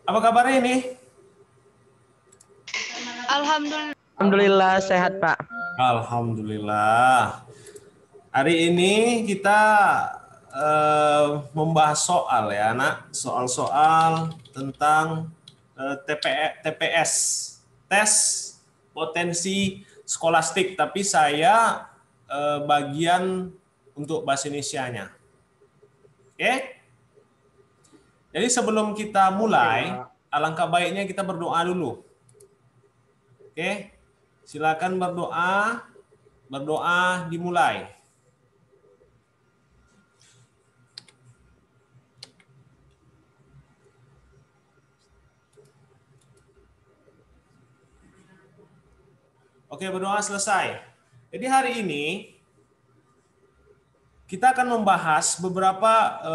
Apa kabarnya ini? Alhamdulillah sehat, Pak. Alhamdulillah. Hari ini kita membahas soal ya, Nak. Soal-soal tentang TPS, tes potensi skolastik. Tapi saya bagian untuk bahasa Indonesianya. Oke? Jadi sebelum kita mulai, alangkah baiknya kita berdoa dulu. Oke? Silakan berdoa. Berdoa dimulai. Oke, berdoa selesai. Jadi hari ini kita akan membahas beberapa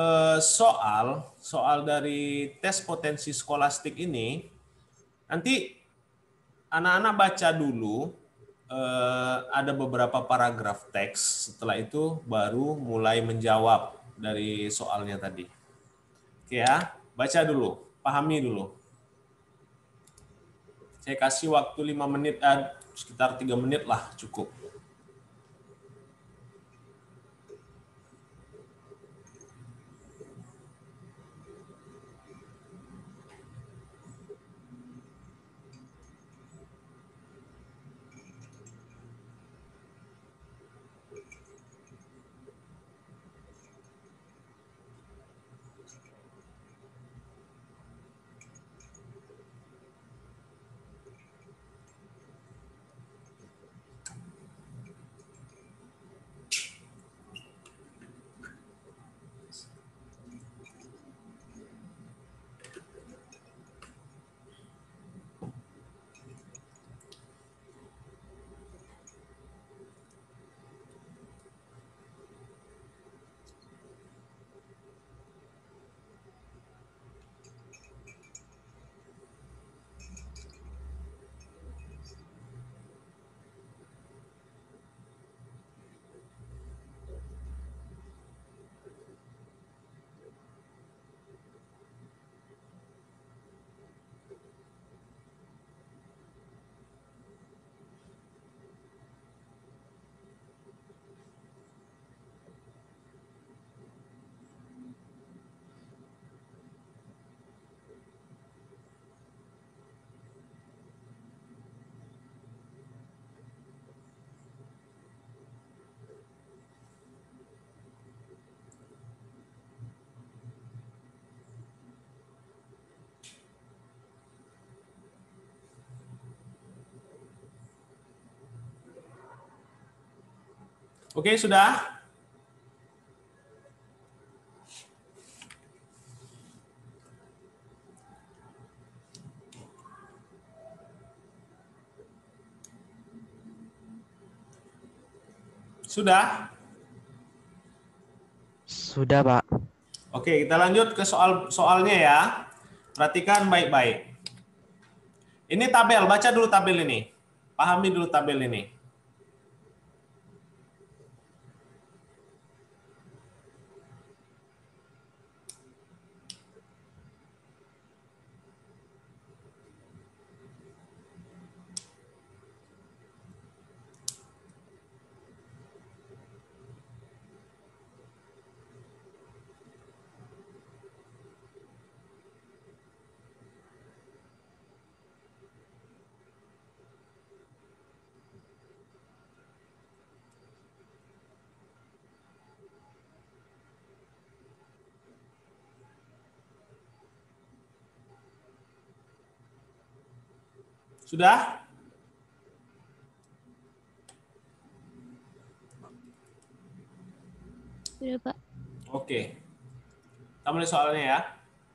soal dari tes potensi skolastik ini. Nanti anak-anak baca dulu, ada beberapa paragraf teks. Setelah itu baru mulai menjawab dari soalnya tadi. Oke ya, baca dulu, pahami dulu. Saya kasih waktu 5 menit, sekitar 3 menit lah cukup. Oke, sudah? Sudah? Sudah, Pak. Oke, kita lanjut ke soalnya ya. Perhatikan baik-baik. Ini tabel, baca dulu tabel ini. Pahami dulu tabel ini. Sudah? Sudah, Pak. Oke. Kita mulai soalnya ya.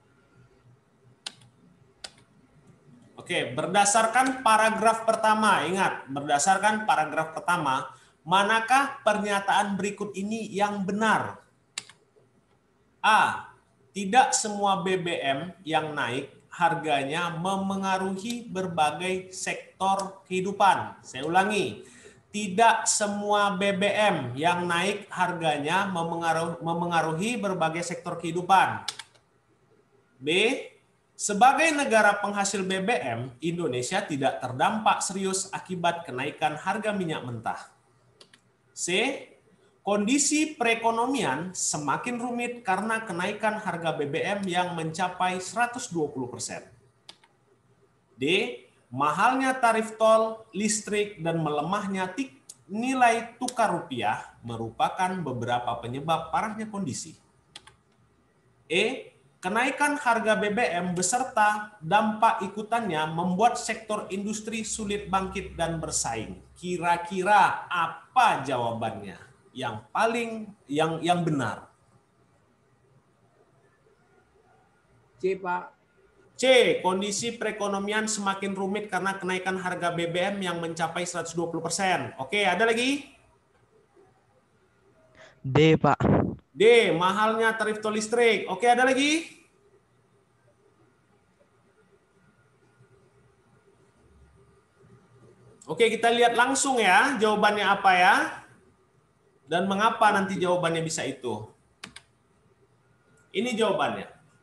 Oke, berdasarkan paragraf pertama, ingat, berdasarkan paragraf pertama, manakah pernyataan berikut ini yang benar? A. Tidak semua BBM yang naik harganya memengaruhi berbagai sektor kehidupan. Saya ulangi, tidak semua BBM yang naik harganya memengaruhi berbagai sektor kehidupan. B. Sebagai negara penghasil BBM, Indonesia tidak terdampak serius akibat kenaikan harga minyak mentah. C. Kondisi perekonomian semakin rumit karena kenaikan harga BBM yang mencapai 120%. D. Mahalnya tarif tol, listrik, dan melemahnya nilai tukar rupiah merupakan beberapa penyebab parahnya kondisi. E. Kenaikan harga BBM beserta dampak ikutannya membuat sektor industri sulit bangkit dan bersaing. Kira-kira apa jawabannya? Yang benar. C, Pak. C. Kondisi perekonomian semakin rumit karena kenaikan harga BBM yang mencapai 120%. Oke, ada lagi? D, Pak. D. Mahalnya tarif tol listrik. Oke, ada lagi? Oke, kita lihat langsung ya jawabannya apa ya. Dan mengapa nanti jawabannya bisa itu. Ini jawabannya.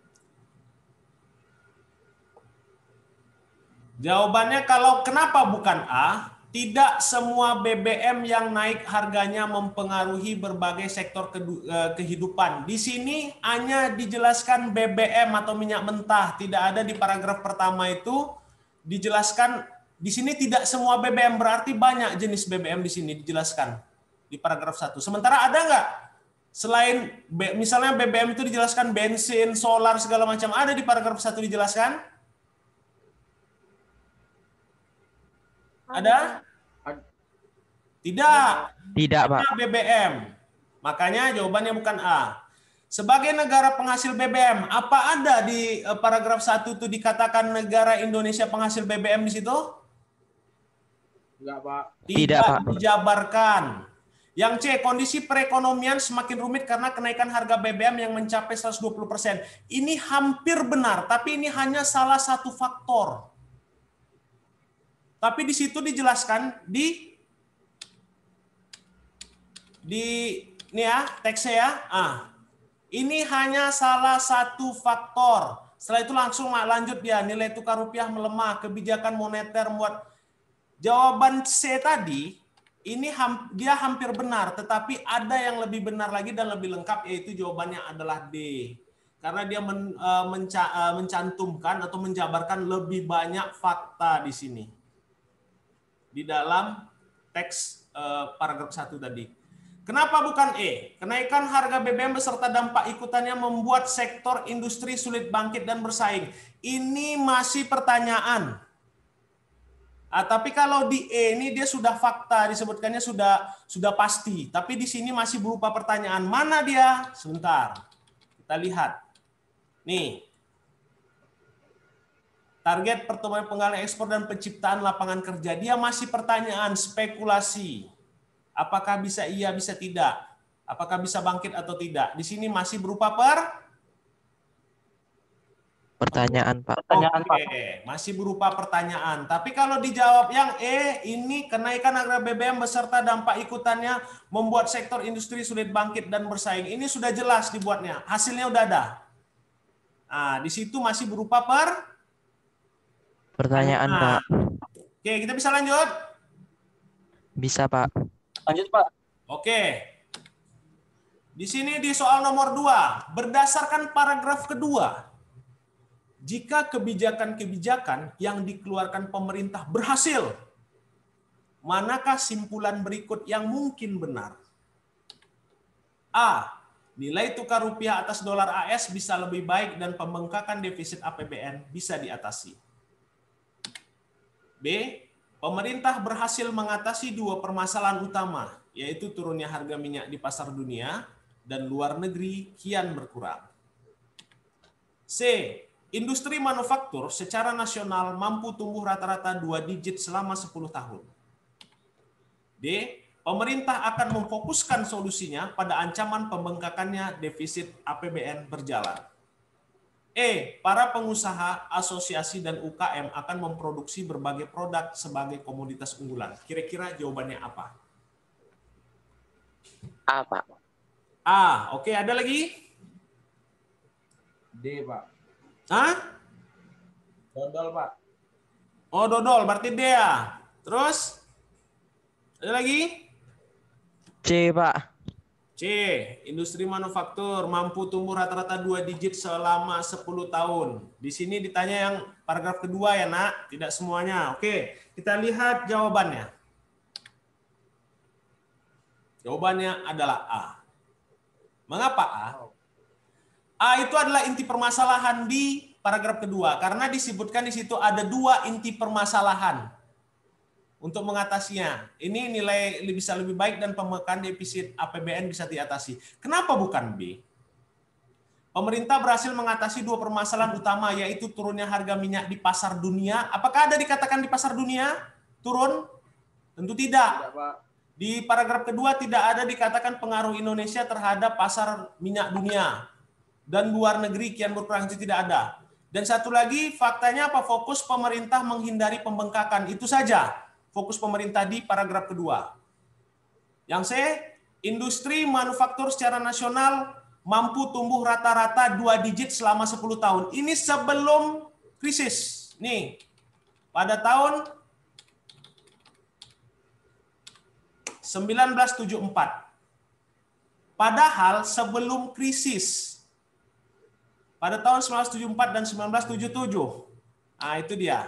Jawabannya kalau kenapa bukan A, tidak semua BBM yang naik harganya mempengaruhi berbagai sektor kehidupan. Di sini hanya dijelaskan BBM atau minyak mentah, tidak ada di paragraf pertama itu dijelaskan. Di sini tidak semua BBM, berarti banyak jenis BBM di sini dijelaskan di paragraf 1. Sementara ada nggak selain misalnya BBM itu dijelaskan bensin, solar, segala macam, ada di paragraf 1 dijelaskan? Ada? Tidak. Tidak, Pak. BBM. Makanya jawabannya bukan A. Sebagai negara penghasil BBM, apa ada di paragraf 1 itu dikatakan negara Indonesia penghasil BBM di situ? Enggak, Pak. Tidak, Pak. Dijabarkan. Yang C, kondisi perekonomian semakin rumit karena kenaikan harga BBM yang mencapai 120%. Ini hampir benar, tapi ini hanya salah satu faktor. Tapi di situ dijelaskan di ini ya, teksnya ya. Ini hanya salah satu faktor. Setelah itu langsung lanjut dia, nilai tukar rupiah melemah, kebijakan moneter membuat. Jawaban C tadi ini dia hampir benar, tetapi ada yang lebih benar lagi dan lebih lengkap, yaitu jawabannya adalah D. Karena dia mencantumkan atau menjabarkan lebih banyak fakta di sini. Di dalam teks paragraf 1 tadi. Kenapa bukan E? Kenaikan harga BBM beserta dampak ikutannya membuat sektor industri sulit bangkit dan bersaing. Ini masih pertanyaan. Tapi kalau di E ini dia sudah fakta, disebutkannya sudah pasti. Tapi di sini masih berupa pertanyaan. Mana dia? Sebentar. Kita lihat. Nih. Target pertumbuhan penggalan ekspor dan penciptaan lapangan kerja. Dia masih pertanyaan, spekulasi. Apakah bisa iya, bisa tidak? Apakah bisa bangkit atau tidak? Di sini masih berupa pertanyaan, Pak. Oke, masih berupa pertanyaan. Tapi kalau dijawab yang E, ini kenaikan harga BBM beserta dampak ikutannya membuat sektor industri sulit bangkit dan bersaing. Ini sudah jelas dibuatnya. Hasilnya udah ada. Nah, di situ masih berupa pertanyaan, Pak. Oke, kita bisa lanjut? Bisa, Pak. Lanjut, Pak. Oke. Di sini di soal nomor 2, berdasarkan paragraf kedua, jika kebijakan-kebijakan yang dikeluarkan pemerintah berhasil, manakah simpulan berikut yang mungkin benar? A. Nilai tukar rupiah atas dolar AS bisa lebih baik dan pembengkakan defisit APBN bisa diatasi. B. Pemerintah berhasil mengatasi dua permasalahan utama, yaitu turunnya harga minyak di pasar dunia dan luar negeri kian berkurang. C. Industri manufaktur secara nasional mampu tumbuh rata-rata 2 digit selama 10 tahun. D. Pemerintah akan memfokuskan solusinya pada ancaman pembengkakannya defisit APBN berjalan. E. Para pengusaha, asosiasi, dan UKM akan memproduksi berbagai produk sebagai komoditas unggulan. Kira-kira jawabannya apa? A, Pak. A. Oke, ada lagi? D, Pak. Hah? Dodol, Pak. Oh, dodol, berarti D ya. Terus? Ada lagi? C, Pak. C. Industri manufaktur mampu tumbuh rata-rata 2 digit selama 10 tahun. Di sini ditanya yang paragraf kedua ya, Nak. Tidak semuanya. Oke, kita lihat jawabannya. Jawabannya adalah A. Mengapa A? A itu adalah inti permasalahan di paragraf kedua. Karena disebutkan di situ ada 2 inti permasalahan. Untuk mengatasinya, ini nilai bisa lebih baik dan pemekaan defisit APBN bisa diatasi. Kenapa bukan B? Pemerintah berhasil mengatasi 2 permasalahan utama, yaitu turunnya harga minyak di pasar dunia. Apakah ada dikatakan di pasar dunia turun? Tentu tidak. Tidak, Pak. Di paragraf kedua tidak ada dikatakan pengaruh Indonesia terhadap pasar minyak dunia. Dan luar negeri kian berkurang, itu tidak ada. Dan satu lagi, faktanya apa? Fokus pemerintah menghindari pembengkakan. Itu saja. Fokus pemerintah di paragraf kedua. Yang C, industri manufaktur secara nasional mampu tumbuh rata-rata 2 digit selama 10 tahun. Ini sebelum krisis. Nih, pada tahun 1974. Padahal sebelum krisis. Pada tahun 1974 dan 1977. Nah, itu dia.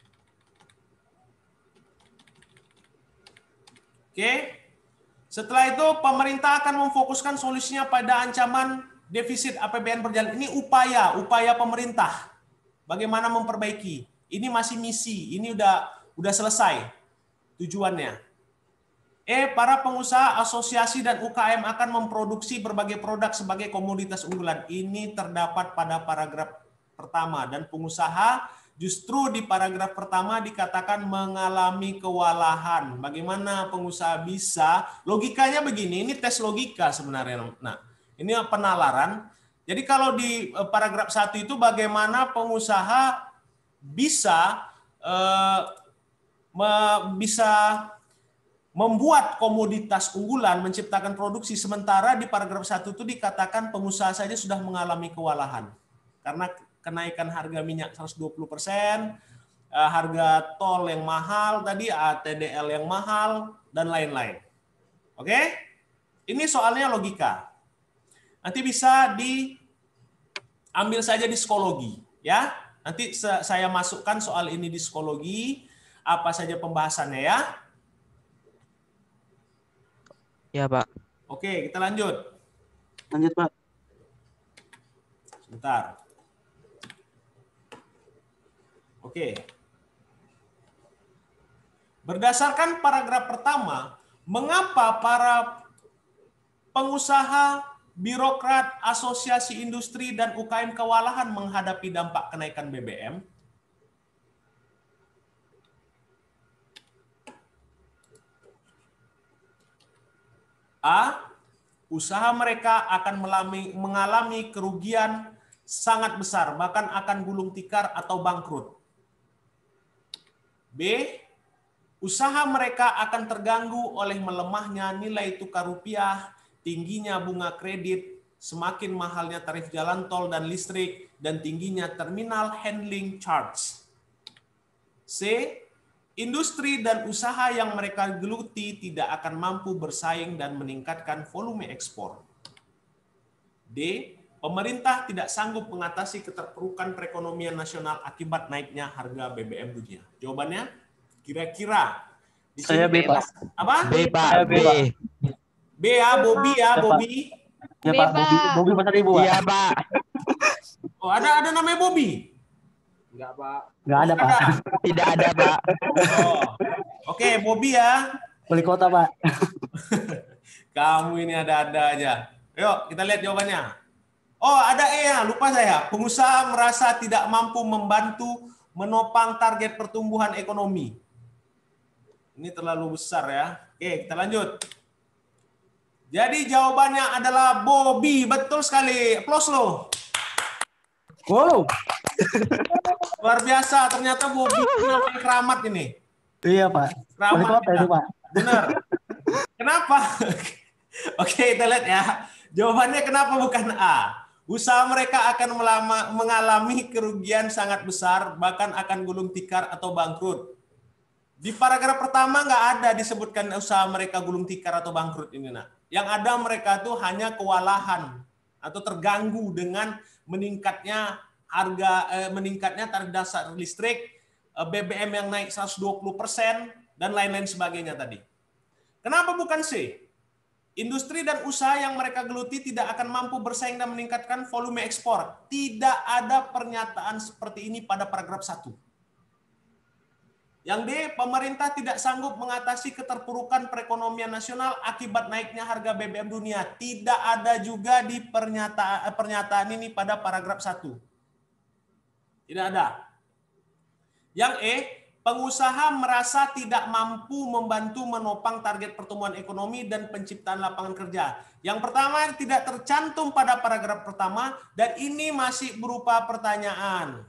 Oke. Setelah itu pemerintah akan memfokuskan solusinya pada ancaman defisit APBN berjalan. Ini upaya pemerintah. Bagaimana memperbaiki? Ini masih misi. Ini udah selesai tujuannya. Para pengusaha, asosiasi dan UKM akan memproduksi berbagai produk sebagai komoditas unggulan. Ini terdapat pada paragraf pertama dan pengusaha justru di paragraf pertama dikatakan mengalami kewalahan. Bagaimana pengusaha bisa? Logikanya begini, ini tes logika sebenarnya. Nah, ini penalaran. Jadi kalau di paragraf 1 itu bagaimana pengusaha bisa membuat komoditas unggulan, menciptakan produksi, sementara di paragraf 1 itu dikatakan pengusaha saja sudah mengalami kewalahan. Karena kenaikan harga minyak 120%, harga tol yang mahal tadi, ATDL yang mahal, dan lain-lain. Oke? Ini soalnya logika. Nanti bisa diambil saja di psikologi. Ya, nanti saya masukkan soal ini di psikologi, apa saja pembahasannya ya. Ya, Pak. Oke, kita lanjut. Lanjut, Pak. Sebentar. Oke. Berdasarkan paragraf pertama, mengapa para pengusaha, birokrat, asosiasi industri, dan UKM kewalahan menghadapi dampak kenaikan BBM? A. Usaha mereka akan mengalami kerugian sangat besar, bahkan akan gulung tikar atau bangkrut. B. Usaha mereka akan terganggu oleh melemahnya nilai tukar rupiah, tingginya bunga kredit, semakin mahalnya tarif jalan tol dan listrik, dan tingginya terminal handling charge. C. Industri dan usaha yang mereka geluti tidak akan mampu bersaing dan meningkatkan volume ekspor. D. Pemerintah tidak sanggup mengatasi keterpurukan perekonomian nasional akibat naiknya harga BBM dunia. Jawabannya kira-kira di Saya sini B, Pak. apa? B, Pak. Saya B. B, Pak. B ya, Bobby ya, Pak. Bobby. Ya, Pak. Bobi pasar ibu, Pak. Iya, Pak. Oh, ada namanya Bobby. Enggak, Pak. Nggak ada, Pak. Tidak ada, Pak. Oh. Oke, Bobby ya. Wali kota, Pak. Kamu ini ada-ada aja. Yuk, kita lihat jawabannya. Oh, ada E ya, lupa saya. Pengusaha merasa tidak mampu membantu menopang target pertumbuhan ekonomi. Ini terlalu besar ya. Oke, kita lanjut. Jadi jawabannya adalah Bobby. Betul sekali. Applause lo. Wow. Luar biasa. Ternyata Bobby namanya keramat ini. Iya, Pak. Wali Keramat. kota itu, Pak. Benar. Kenapa? Oke, kita lihat ya. Jawabannya kenapa bukan A? Usaha mereka akan mengalami kerugian sangat besar, bahkan akan gulung tikar atau bangkrut. Di paragraf pertama nggak ada disebutkan usaha mereka gulung tikar atau bangkrut ini, nak. Yang ada mereka tuh hanya kewalahan atau terganggu dengan meningkatnya tarif dasar listrik, BBM yang naik 120% dan lain-lain sebagainya tadi. Kenapa bukan C? Industri dan usaha yang mereka geluti tidak akan mampu bersaing dan meningkatkan volume ekspor. Tidak ada pernyataan seperti ini pada paragraf 1. Yang D, pemerintah tidak sanggup mengatasi keterpurukan perekonomian nasional akibat naiknya harga BBM dunia. Tidak ada juga di pernyataan ini pada paragraf 1. Tidak ada. Yang E, pengusaha merasa tidak mampu membantu menopang target pertumbuhan ekonomi dan penciptaan lapangan kerja. Yang pertama tidak tercantum pada paragraf pertama dan ini masih berupa pertanyaan.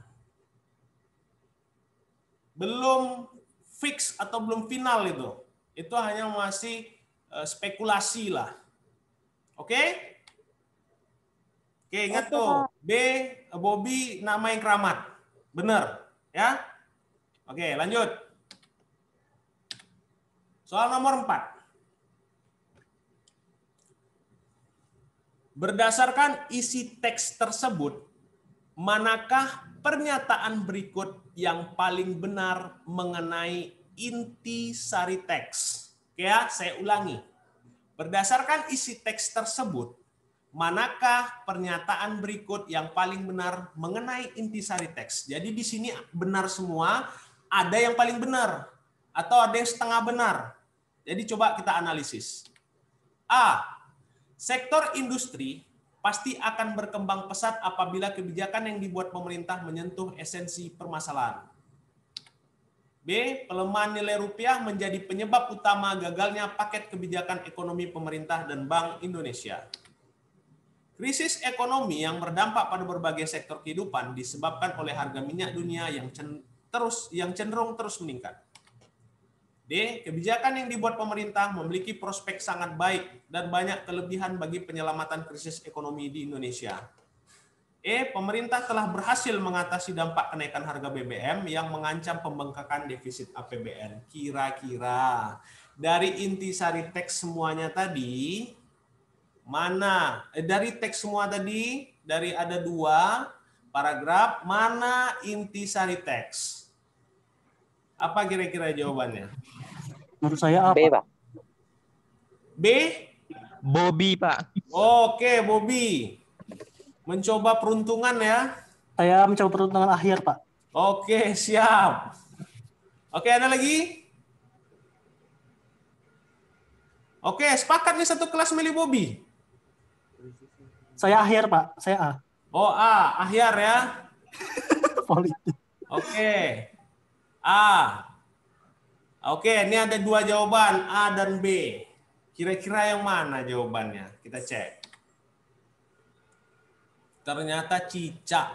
Belum fix atau belum final itu. Itu hanya masih spekulasi lah. Oke? Oke, ingat tuh. B, Bobby nama yang keramat. Benar, ya? Oke, lanjut. Soal nomor 4. Berdasarkan isi teks tersebut, manakah pernyataan berikut yang paling benar mengenai inti sari teks? Oke ya, saya ulangi. Berdasarkan isi teks tersebut, manakah pernyataan berikut yang paling benar mengenai inti sari teks? Jadi di sini benar semua. Ada yang paling benar atau ada yang setengah benar. Jadi coba kita analisis. A. Sektor industri pasti akan berkembang pesat apabila kebijakan yang dibuat pemerintah menyentuh esensi permasalahan. B. Pelemahan nilai rupiah menjadi penyebab utama gagalnya paket kebijakan ekonomi pemerintah dan Bank Indonesia. Krisis ekonomi yang berdampak pada berbagai sektor kehidupan disebabkan oleh harga minyak dunia yang cenderung terus meningkat. D. Kebijakan yang dibuat pemerintah memiliki prospek sangat baik dan banyak kelebihan bagi penyelamatan krisis ekonomi di Indonesia. E. Pemerintah telah berhasil mengatasi dampak kenaikan harga BBM yang mengancam pembengkakan defisit APBN. Kira-kira dari intisari teks semuanya tadi, dari teks semua tadi, dari ada 2 paragraf, mana intisari teks? Apa kira-kira jawabannya? Menurut saya apa? B, Pak. B? Bobby, Pak. Oke, Bobby. Mencoba peruntungan ya. Saya mencoba peruntungan akhir, Pak. Oke, siap. Oke, ada lagi? Oke, sepakat nih satu kelas milih Bobby. Saya akhir, Pak. Saya A. Oh, A. Ahyar ya. Politik. Oke. A. Oke, ini ada 2 jawaban, A dan B. Kira-kira yang mana jawabannya? Kita cek. Ternyata cicak.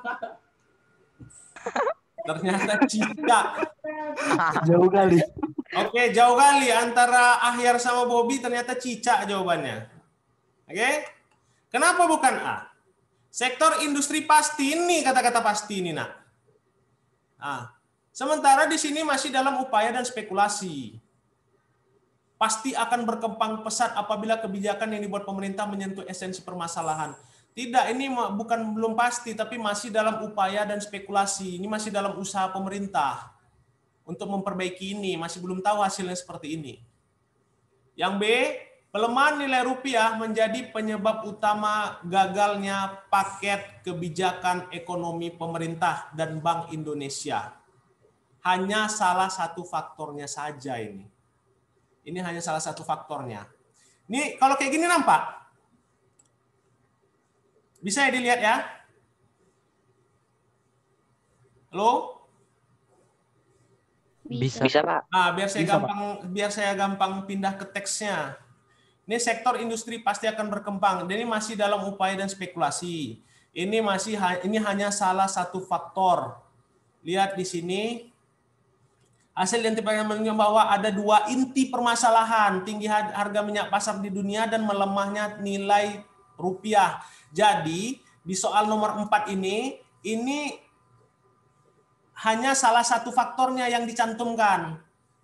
Ternyata cicak. Jauh kali. Oke, jauh kali antara Ahyar sama Bobby, ternyata cicak jawabannya. Oke? Kenapa bukan A? Sektor industri pasti ini, kata-kata pasti ini, nak. Nah, sementara di sini masih dalam upaya dan spekulasi. Pasti akan berkembang pesat apabila kebijakan yang dibuat pemerintah menyentuh esensi permasalahan. Tidak, ini belum pasti, tapi masih dalam upaya dan spekulasi. Ini masih dalam usaha pemerintah untuk memperbaiki ini. Masih belum tahu hasilnya seperti ini. Yang B, pelemahan nilai rupiah menjadi penyebab utama gagalnya paket kebijakan ekonomi pemerintah dan Bank Indonesia. Hanya salah satu faktornya saja ini. Ini hanya salah satu faktornya. Ini kalau kayak gini nampak? Bisa ya dilihat ya? Halo? Bisa, Pak. Nah, Bisa, biar saya gampang pindah ke teksnya. Ini sektor industri pasti akan berkembang. Dan ini masih dalam upaya dan spekulasi. Ini hanya salah satu faktor. Lihat di sini. Hasil identifikasi menunjukkan bahwa ada 2 inti permasalahan. Tinggi harga minyak pasar di dunia dan melemahnya nilai rupiah. Jadi, di soal nomor 4 ini hanya salah satu faktornya yang dicantumkan.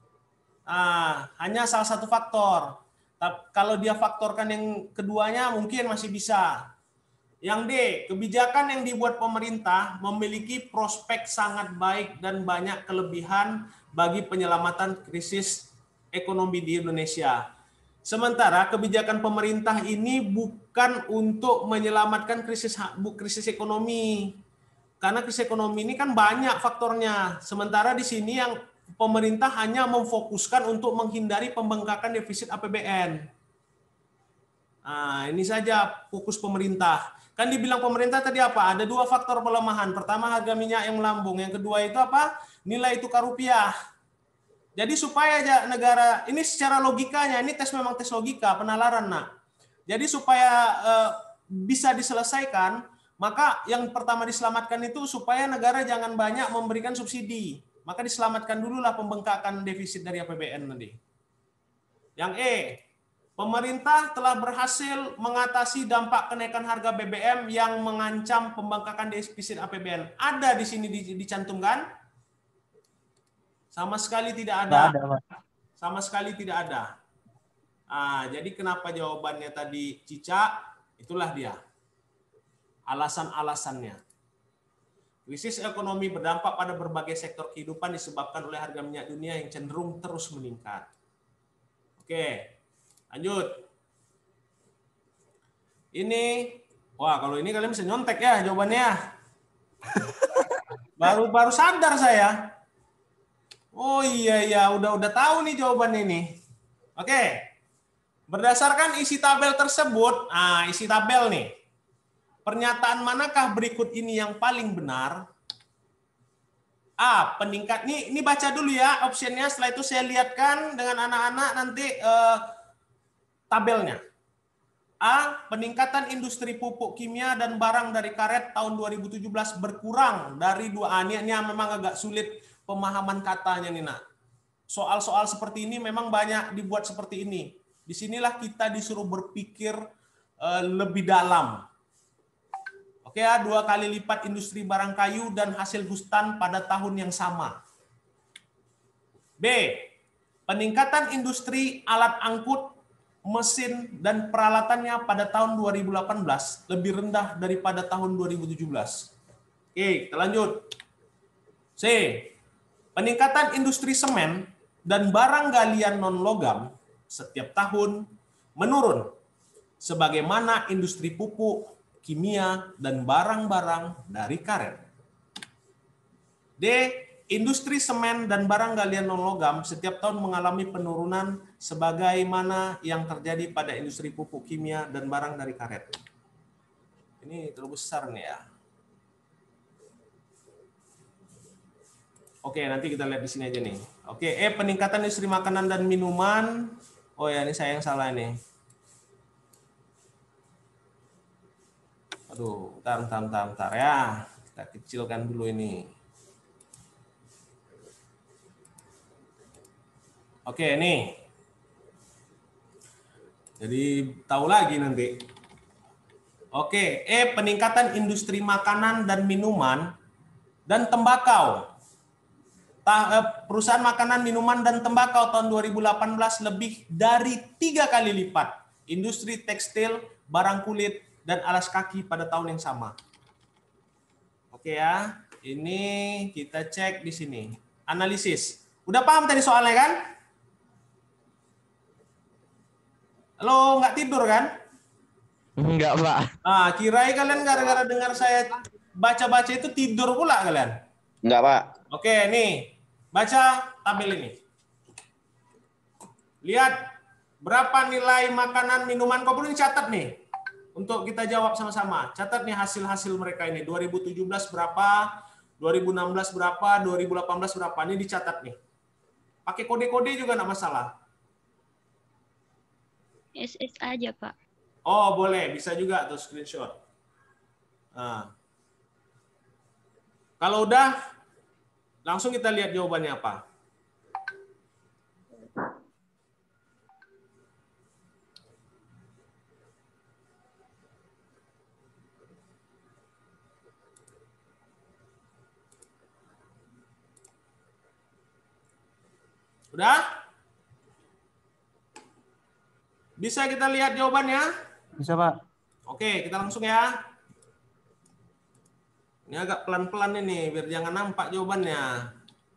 Hanya salah satu faktor. Kalau dia faktorkan yang keduanya mungkin masih bisa. Yang D, kebijakan yang dibuat pemerintah memiliki prospek sangat baik dan banyak kelebihan bagi penyelamatan krisis ekonomi di Indonesia. Sementara kebijakan pemerintah ini bukan untuk menyelamatkan krisis ekonomi. Karena krisis ekonomi ini kan banyak faktornya. Sementara di sini yang pemerintah hanya memfokuskan untuk menghindari pembengkakan defisit APBN. Nah, ini saja fokus pemerintah. Kan dibilang pemerintah tadi apa? Ada 2 faktor pelemahan. Pertama harga minyak yang melambung. Yang kedua itu apa? Nilai tukar rupiah. Jadi supaya aja negara, ini secara logikanya, ini memang tes logika, penalaran nak. Jadi supaya bisa diselesaikan, maka yang pertama diselamatkan itu supaya negara jangan banyak memberikan subsidi. Maka diselamatkan dululah pembengkakan defisit dari APBN nanti. Yang E, pemerintah telah berhasil mengatasi dampak kenaikan harga BBM yang mengancam pembengkakan defisit APBN. Ada di sini dicantumkan? Sama sekali tidak ada. Nggak ada, Pak. Sama sekali tidak ada. Jadi kenapa jawabannya tadi cicak? Itulah dia. Alasan-alasannya. Krisis ekonomi berdampak pada berbagai sektor kehidupan disebabkan oleh harga minyak dunia yang cenderung terus meningkat. Oke, lanjut. Ini, wah kalau ini kalian bisa nyontek ya jawabannya. Baru sadar saya. Oh iya, udah tahu nih jawabannya ini. Oke, berdasarkan isi tabel tersebut, isi tabel nih. Pernyataan manakah berikut ini yang paling benar? A, peningkat. Ini baca dulu ya optionnya. Setelah itu saya lihatkan dengan anak-anak nanti tabelnya. A, peningkatan industri pupuk kimia dan barang dari karet tahun 2017 berkurang dari 2. Ini memang agak sulit pemahaman katanya nih nak. Soal-soal seperti ini memang banyak dibuat seperti ini. Disinilah kita disuruh berpikir lebih dalam. Oke ya, 2 kali lipat industri barang kayu dan hasil hutan pada tahun yang sama. B, peningkatan industri alat angkut, mesin, dan peralatannya pada tahun 2018 lebih rendah daripada tahun 2017. Oke, kita lanjut. C, peningkatan industri semen dan barang galian non-logam setiap tahun menurun, sebagaimana industri pupuk, kimia, dan barang-barang dari karet. D, industri semen dan barang galian non-logam setiap tahun mengalami penurunan sebagaimana yang terjadi pada industri pupuk kimia dan barang dari karet. Ini terlalu besar nih ya. Oke, nanti kita lihat di sini aja nih. Oke, peningkatan industri makanan dan minuman. Oh ya, ini saya yang salah nih. Aduh, bentar ya. Kita kecilkan dulu ini. Oke, nih. Jadi tahu lagi nanti. Oke, peningkatan industri makanan dan minuman dan tembakau. Perusahaan makanan, minuman, dan tembakau tahun 2018 lebih dari 3 kali lipat. Industri tekstil, barang kulit, dan alas kaki pada tahun yang sama. Oke ya, ini kita cek di sini. Analisis. Udah paham tadi soalnya kan? Halo, nggak tidur kan? Enggak, Pak. Kirain kalian gara-gara dengar saya baca-baca itu tidur pula kalian? Enggak, Pak. Oke, nih. Baca tabel ini. Lihat berapa nilai makanan, minuman. Kau perlu catat nih. Untuk kita jawab sama-sama. Catat nih hasil-hasil mereka ini. 2017 berapa, 2016 berapa, 2018 berapa. Ini dicatat nih. Pakai kode-kode juga nggak masalah. SS aja, Pak. Oh, boleh. Bisa juga tuh screenshot. Kalau udah, langsung kita lihat jawabannya apa. Udah? Bisa kita lihat jawabannya? Bisa, Pak. Oke, kita langsung ya. Ini agak pelan-pelan ini, biar jangan nampak jawabannya.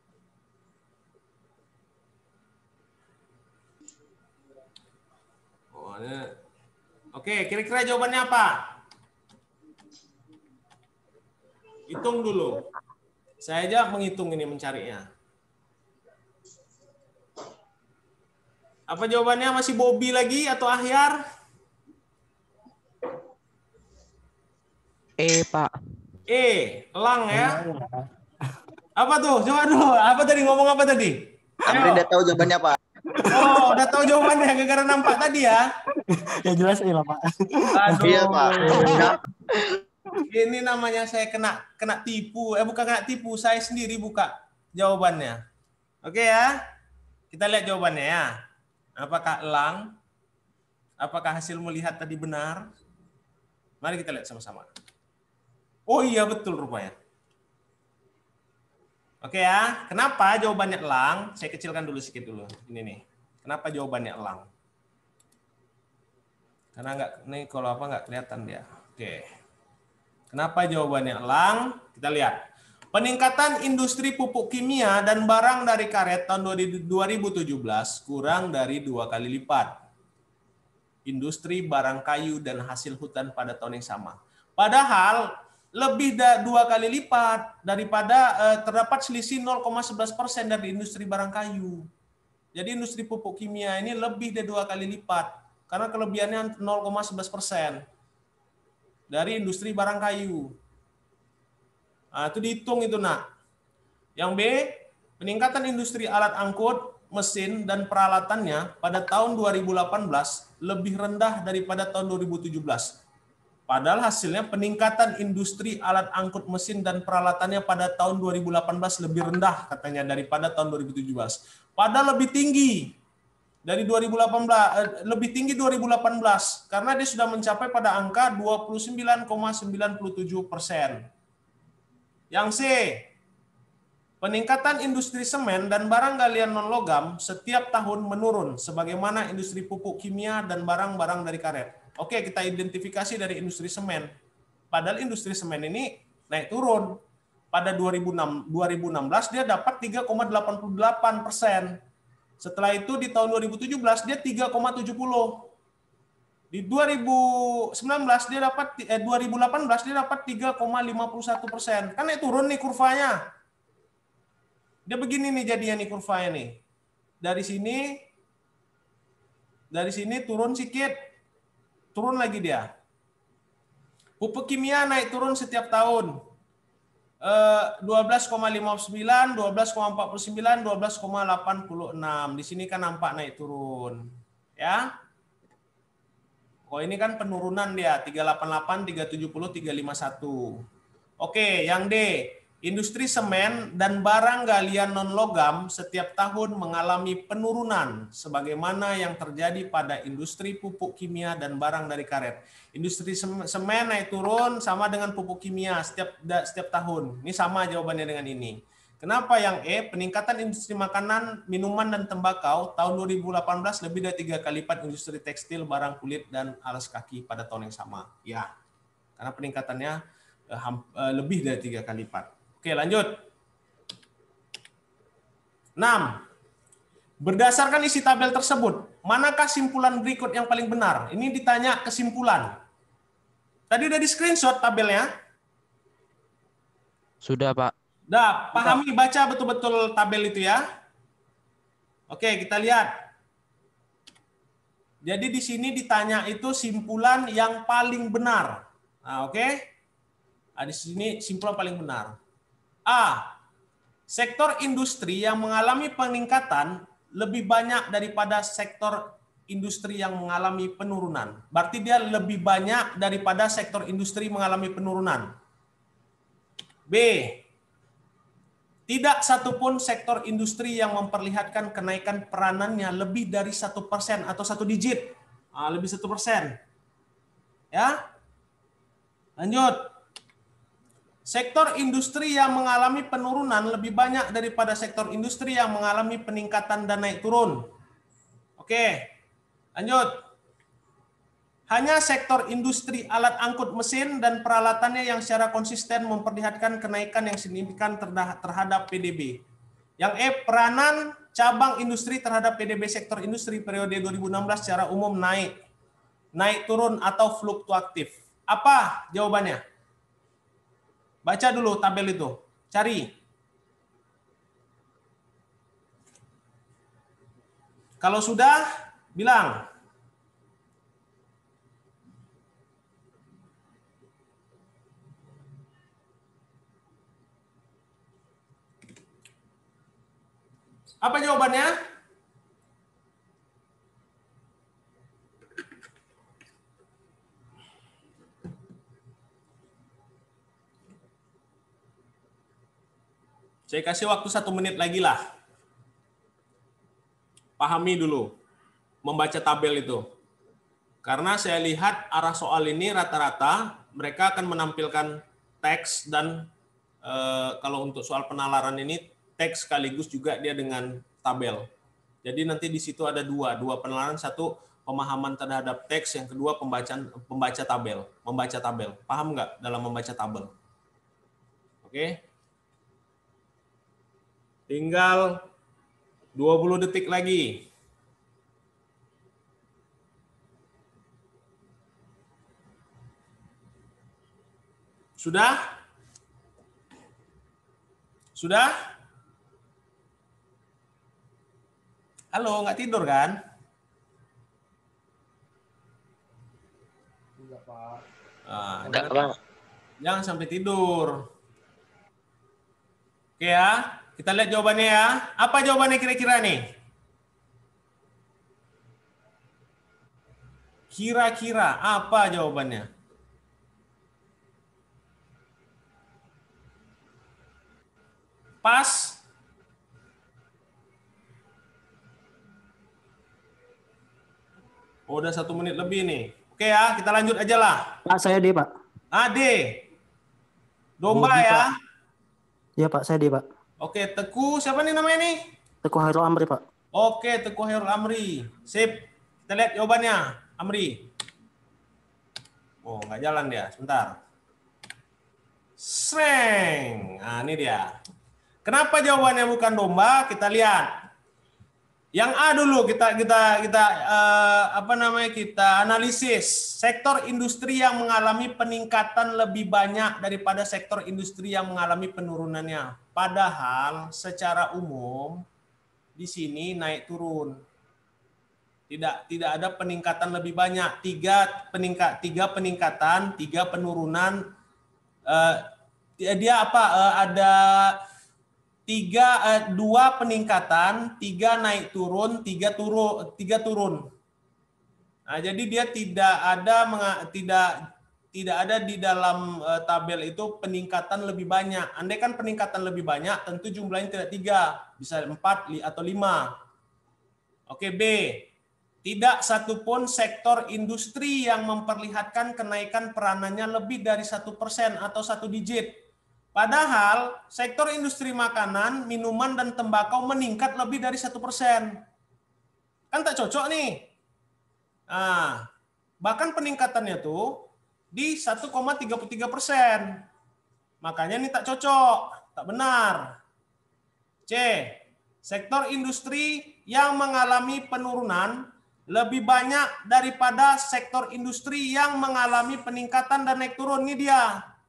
Oh, ini. Oke, kira-kira jawabannya apa? Hitung dulu. Saya aja menghitung ini mencarinya. Apa jawabannya? Masih Bobby lagi atau Ahyar? Pak. Elang ya. Apa tuh? Coba dulu. Apa tadi ngomong apa tadi? Amri udah tahu jawabannya, Pak. Oh, udah tahu jawabannya gara-gara nampak tadi ya. Ya jelas lah, Pak. Aduh. Iya, Pak. Ini namanya saya kena tipu. Bukan kena tipu, saya sendiri buka jawabannya. Oke ya. Kita lihat jawabannya ya. Apakah elang? Apakah hasil melihat tadi benar? Mari kita lihat sama-sama. Oh iya betul rupanya. Oke ya. Kenapa jawabannya elang? Saya kecilkan dulu sedikit dulu. Ini nih. Kenapa jawabannya elang? Karena nggak kelihatan dia. Oke. Kenapa jawabannya elang? Kita lihat. Peningkatan industri pupuk kimia dan barang dari karet tahun 2017 kurang dari 2 kali lipat. Industri barang kayu dan hasil hutan pada tahun yang sama. Padahal lebih dari 2 kali lipat daripada terdapat selisih 0,11% dari industri barang kayu. Jadi industri pupuk kimia ini lebih dari 2 kali lipat karena kelebihannya 0,11% dari industri barang kayu. Nah, itu dihitung itu, nak. Yang B, peningkatan industri alat angkut, mesin, dan peralatannya pada tahun 2018 lebih rendah daripada tahun 2017. Padahal hasilnya peningkatan industri alat angkut, mesin, dan peralatannya pada tahun 2018 lebih rendah katanya daripada tahun 2017. Padahal lebih tinggi dari 2018, lebih tinggi 2018 karena dia sudah mencapai pada angka 29,97%. Yang C, peningkatan industri semen dan barang galian non-logam setiap tahun menurun, sebagaimana industri pupuk kimia dan barang-barang dari karet. Oke, kita identifikasi dari industri semen. Padahal industri semen ini naik turun. Pada 2016 dia dapat 3,88%. Setelah itu di tahun 2017 dia 3,70%. Di 2019 dia dapat 2018 dia dapat 3,51%. Kan naik turun nih kurvanya. Dia begini nih jadinya nih kurvanya nih. Dari sini turun sedikit. Turun lagi dia. Pupuk kimia naik turun setiap tahun. 12,59, 12,49, 12,86. Di sini kan nampak naik turun. Ya. Oh ini kan penurunan dia 388, 370, 351. Oke, yang D, industri semen dan barang galian non logam setiap tahun mengalami penurunan sebagaimana yang terjadi pada industri pupuk kimia dan barang dari karet. Industri semen naik turun sama dengan pupuk kimia setiap tahun. Ini sama jawabannya dengan ini. Kenapa yang E, peningkatan industri makanan, minuman, dan tembakau tahun 2018 lebih dari 3 kali lipat industri tekstil, barang kulit, dan alas kaki pada tahun yang sama. Ya, karena peningkatannya lebih dari 3 kali lipat. Oke, lanjut. 6. Berdasarkan isi tabel tersebut, manakah simpulan berikut yang paling benar? Ini ditanya kesimpulan. Tadi udah di screenshot tabelnya? Sudah, Pak. Dah, pahami, baca betul-betul tabel itu ya. Oke, kita lihat. Jadi di sini ditanya itu simpulan yang paling benar. Nah, oke. Nah, di sini simpulan paling benar. A. Sektor industri yang mengalami peningkatan lebih banyak daripada sektor industri yang mengalami penurunan. Berarti dia lebih banyak daripada sektor industri mengalami penurunan. B. Tidak satupun sektor industri yang memperlihatkan kenaikan peranannya lebih dari 1% atau 1 digit. Lebih 1%. Ya. Lanjut. Sektor industri yang mengalami penurunan lebih banyak daripada sektor industri yang mengalami peningkatan dan naik turun. Oke, lanjut. Hanya sektor industri alat angkut mesin dan peralatannya yang secara konsisten memperlihatkan kenaikan yang signifikan terhadap PDB. Yang E, peranan cabang industri terhadap PDB sektor industri periode 2016 secara umum naik turun atau fluktuatif. Apa jawabannya? Baca dulu tabel itu, cari. Kalau sudah, bilang. Apa jawabannya? Saya kasih waktu 1 menit lagi lah. Pahami dulu, membaca tabel itu. Karena saya lihat arah soal ini rata-rata mereka akan menampilkan teks dan kalau untuk soal penalaran ini teks sekaligus juga dia dengan tabel. Jadi nanti di situ ada dua penalaran, satu pemahaman terhadap teks, yang kedua membaca tabel. Paham nggak dalam membaca tabel? Oke. Tinggal 20 detik lagi. Sudah? Sudah? Halo, nggak tidur kan? Enggak, Pak. Enggak, Pak. Jangan sampai tidur. Oke ya, kita lihat jawabannya ya. Apa jawabannya kira-kira nih? Kira-kira apa jawabannya? Pas? Oh, udah 1 menit lebih nih. Oke ya, kita lanjut aja lah. Pak, saya D, Pak. Ade. Domba Budi, ya. Pak. Iya, Pak, saya D, Pak. Oke, Teguh, siapa nih namanya nih? Teguh Hairul Amri, Pak. Oke, Teguh Hairul Amri. Sip. Kita lihat jawabannya, Amri. Oh, nggak jalan dia. Sebentar. Sreng. Nah, ini dia. Kenapa jawabannya bukan domba? Kita lihat. Yang A dulu kita analisis. Sektor industri yang mengalami peningkatan lebih banyak daripada sektor industri yang mengalami penurunannya. Padahal secara umum di sini naik turun. Tidak ada peningkatan lebih banyak. Tiga peningkatan, 3 penurunan. Dia apa? Ada 2 peningkatan, 3 naik turun, 3 turun. Nah, jadi dia tidak ada di dalam tabel itu peningkatan lebih banyak. Andai kan peningkatan lebih banyak, tentu jumlahnya tidak 3, bisa 4 atau 5. Oke, B. Tidak satupun sektor industri yang memperlihatkan kenaikan peranannya lebih dari 1% atau 1 digit. Padahal sektor industri makanan, minuman, dan tembakau meningkat lebih dari 1%. Kan tak cocok nih. Nah, bahkan peningkatannya tuh di 1,33%. Makanya ini tak cocok, tak benar. C. Sektor industri yang mengalami penurunan lebih banyak daripada sektor industri yang mengalami peningkatan dan naik turun. Ini dia.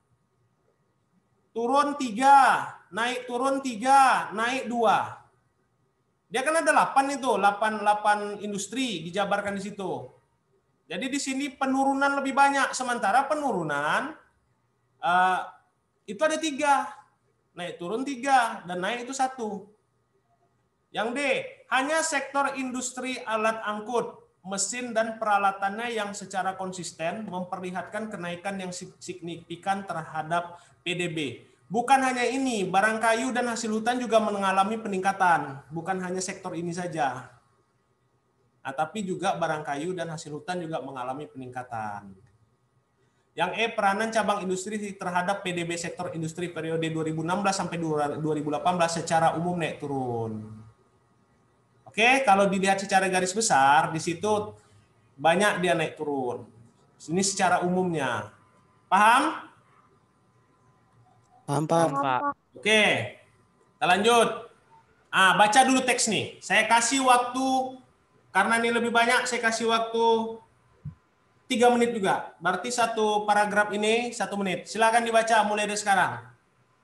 Turun 3, naik turun 3, naik 2. Dia kan ada 8 itu, 8 industri dijabarkan di situ. Jadi di sini penurunan lebih banyak, sementara penurunan itu ada 3. Naik turun 3 dan naik itu 1. Yang D, hanya sektor industri alat angkut, mesin dan peralatannya yang secara konsisten memperlihatkan kenaikan yang signifikan terhadap PDB. Bukan hanya ini, barang kayu dan hasil hutan juga mengalami peningkatan. Bukan hanya sektor ini saja. Nah, tapi juga barang kayu dan hasil hutan juga mengalami peningkatan. Yang E, peranan cabang industri terhadap PDB sektor industri periode 2016 sampai 2018 secara umum naik turun. Oke, kalau dilihat secara garis besar, di situ banyak dia naik turun. Ini secara umumnya. Paham? Paham, Paham, Pak. Pak. Oke, kita lanjut. Baca dulu teks nih. Saya kasih waktu, karena ini lebih banyak, saya kasih waktu 3 menit juga. Berarti satu paragraf ini 1 menit. Silakan dibaca mulai dari sekarang.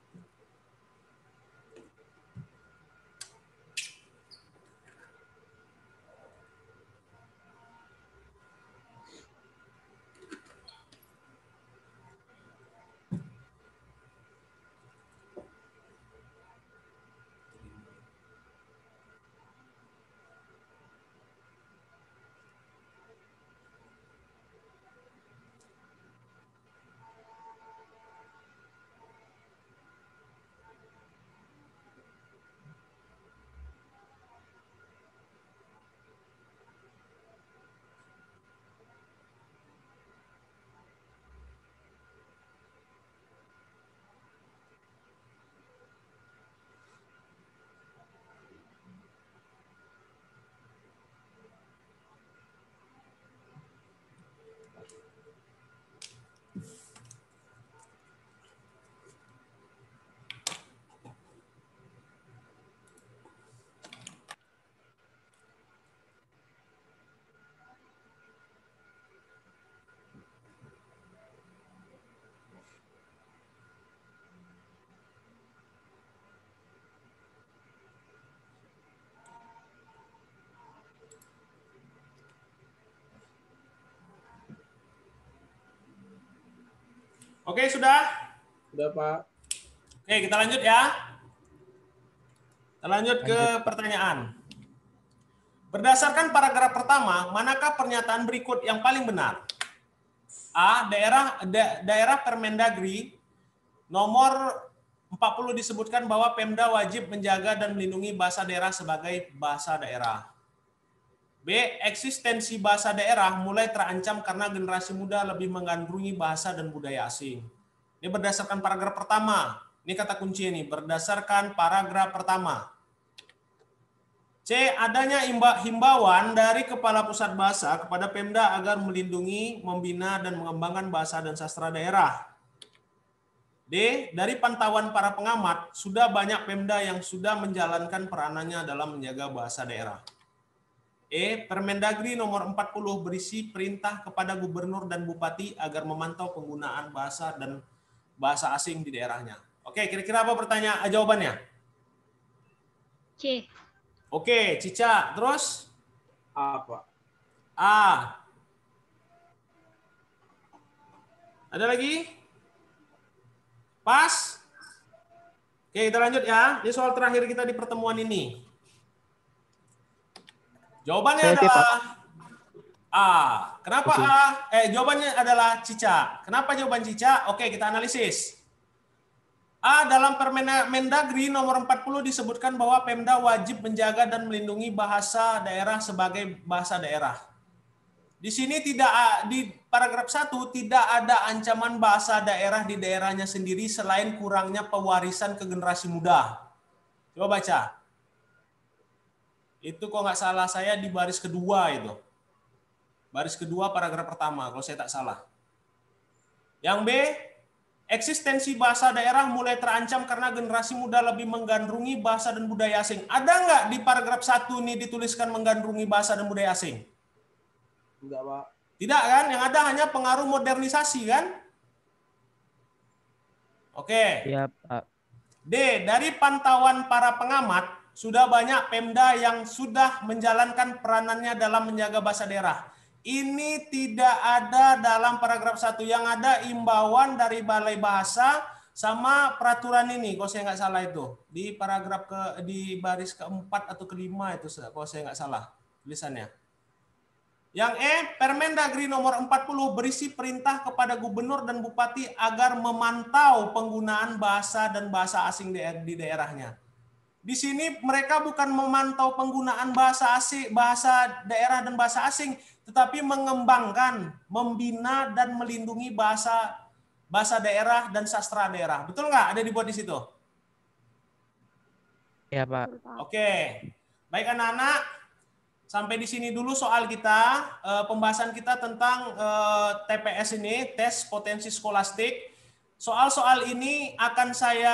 Oke, sudah? Udah, Pak. Oke, kita lanjut ya. Kita lanjut ke pertanyaan. Berdasarkan paragraf pertama, manakah pernyataan berikut yang paling benar? A. Daerah Permendagri nomor 40 disebutkan bahwa Pemda wajib menjaga dan melindungi bahasa daerah sebagai bahasa daerah. B. Eksistensi bahasa daerah mulai terancam karena generasi muda lebih menggandrungi bahasa dan budaya asing. Ini berdasarkan paragraf pertama. Ini kata kunci ini, berdasarkan paragraf pertama. C. Adanya himbauan dari Kepala Pusat Bahasa kepada Pemda agar melindungi, membina, dan mengembangkan bahasa dan sastra daerah. D. Dari pantauan para pengamat, sudah banyak Pemda yang sudah menjalankan peranannya dalam menjaga bahasa daerah. E. Permendagri nomor 40 berisi perintah kepada gubernur dan bupati agar memantau penggunaan bahasa dan bahasa asing di daerahnya. Oke, kira-kira apa jawabannya? C. Oke, Cica. Terus? A, Pak. A. Ada lagi? Pas? Oke, kita lanjut ya. Ini soal terakhir kita di pertemuan ini. Jawabannya Saya adalah Pak. A. Kenapa Oke. A? Jawabannya adalah Cica. Kenapa jawaban Cica? Oke, kita analisis. A. Dalam Permendagri nomor 40 disebutkan bahwa Pemda wajib menjaga dan melindungi bahasa daerah sebagai bahasa daerah. Di sini di paragraf 1 tidak ada ancaman bahasa daerah di daerahnya sendiri selain kurangnya pewarisan ke generasi muda. Coba baca. Itu kalau nggak salah saya di baris kedua itu. Baris kedua paragraf pertama kalau saya tak salah. Yang B, eksistensi bahasa daerah mulai terancam karena generasi muda lebih menggandrungi bahasa dan budaya asing. Ada nggak di paragraf 1 ini dituliskan menggandrungi bahasa dan budaya asing? Enggak, Pak. Tidak kan? Yang ada hanya pengaruh modernisasi kan? Oke. Iya, Pak. D, dari pantauan para pengamat, sudah banyak Pemda yang sudah menjalankan peranannya dalam menjaga bahasa daerah. Ini tidak ada dalam paragraf 1. Yang ada imbauan dari Balai Bahasa sama peraturan ini, kalau saya nggak salah itu. Di paragraf di baris keempat atau kelima itu, kalau saya nggak salah tulisannya. Yang E, Permendagri nomor 40 berisi perintah kepada gubernur dan bupati agar memantau penggunaan bahasa dan bahasa asing di daerahnya. Di sini mereka bukan memantau penggunaan bahasa asing, bahasa daerah dan bahasa asing, tetapi mengembangkan, membina dan melindungi bahasa daerah dan sastra daerah. Betul nggak? Ada dibuat di situ? Iya, Pak. Oke. Baik anak-anak, sampai di sini dulu soal kita, pembahasan kita tentang TPS ini, tes potensi skolastik. Soal-soal ini akan saya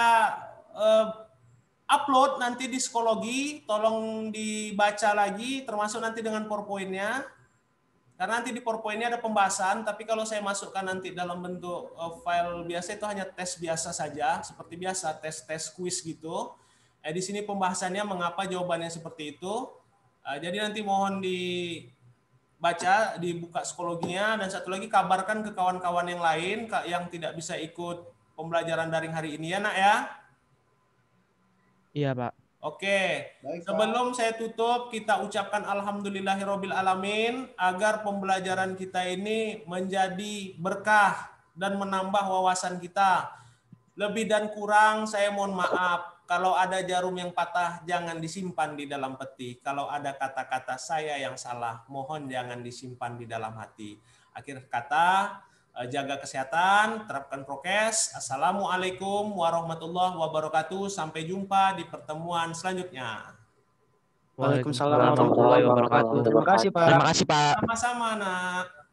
upload nanti di psikologi, tolong dibaca lagi, termasuk nanti dengan PowerPoint-nya. Karena nanti di PowerPoint-nya ada pembahasan, tapi kalau saya masukkan nanti dalam bentuk file biasa itu hanya tes biasa saja, seperti biasa, tes-tes kuis gitu. Di sini pembahasannya mengapa jawabannya seperti itu. Jadi nanti mohon dibaca, dibuka psikologinya, dan satu lagi kabarkan ke kawan-kawan yang lain yang tidak bisa ikut pembelajaran daring hari ini ya nak ya. Iya, Pak. Oke, Baik, Pak. sebelum saya tutup, kita ucapkan alhamdulillahirabbil alamin agar pembelajaran kita ini menjadi berkah dan menambah wawasan kita. Lebih dan kurang saya mohon maaf. Kalau ada jarum yang patah, jangan disimpan di dalam peti. Kalau ada kata-kata saya yang salah, mohon jangan disimpan di dalam hati. Akhir kata, jaga kesehatan, terapkan prokes. Assalamualaikum warahmatullahi wabarakatuh. Sampai jumpa di pertemuan selanjutnya. Waalaikumsalam warahmatullahi wabarakatuh. Terima kasih, Pak. Terima kasih, Pak. Sama-sama, nak.